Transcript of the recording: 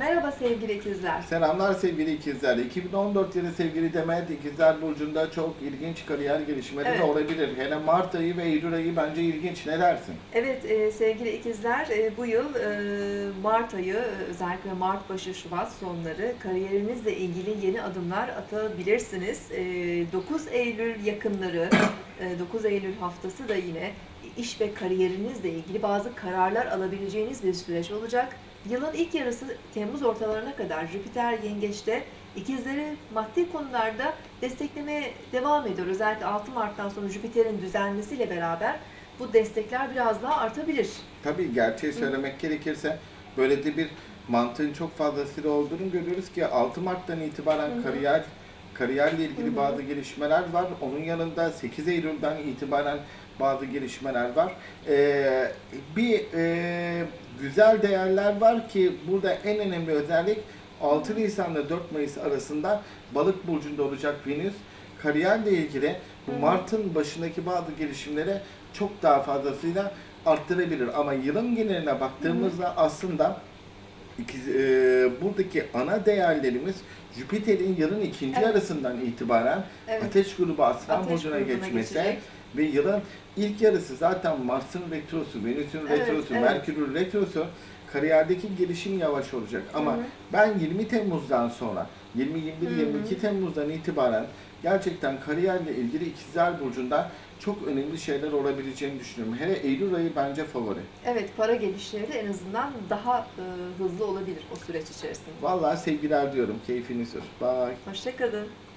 Merhaba sevgili ikizler. Selamlar sevgili ikizler. 2014 yılı sevgili Demet, ikizler burcunda çok ilginç kariyer gelişmeleri Evet. olabilir. Hele Mart ayı ve Eylül ayı bence ilginç. Ne dersin? Evet sevgili ikizler, bu yıl Mart ayı, özellikle Mart başı Şubat sonları kariyerinizle ilgili yeni adımlar atabilirsiniz. 9 Eylül yakınları, 9 Eylül haftası da yine iş ve kariyerinizle ilgili bazı kararlar alabileceğiniz bir süreç olacak. Yılın ilk yarısı Temmuz ortalarına kadar Jüpiter Yengeç'te ikizleri maddi konularda desteklemeye devam ediyor. Özellikle 6 Mart'tan sonra Jüpiter'in düzelmesiyle beraber bu destekler biraz daha artabilir. Tabii gerçeği söylemek gerekirse böyle de bir mantığın çok fazlasıyla olduğunu görüyoruz ki 6 Mart'tan itibaren kariyerle ilgili bazı gelişmeler var. Onun yanında 8 Eylül'den itibaren bazı gelişmeler var. Güzel değerler var ki burada en önemli özellik 6 Nisan ile 4 Mayıs arasında Balık burcunda olacak Venüs kariyerle ilgili bu Mart'ın başındaki bazı gelişimleri çok daha fazlasıyla arttırabilir. Ama yılın geneline baktığımızda aslında buradaki ana değerlerimiz Jüpiter'in yılın ikinci yarısından itibaren Ateş grubu Aslan burcuna geçmesi ve yılın ilk yarısı zaten Mars'ın retrosu, Venüs'ün retrosu, Merkür'ün retrosu, kariyerdeki gelişim yavaş olacak. Ama ben 20 Temmuz'dan sonra, 20-21-22 Temmuz'dan itibaren gerçekten kariyerle ilgili ikizler burcunda çok önemli şeyler olabileceğini düşünüyorum. Hele Eylül ayı bence favori. Evet, para gelişleri de en azından daha hızlı olabilir o süreç içerisinde. Vallahi sevgiler diyorum. Keyfini sür. Bye. Hoşça kalın.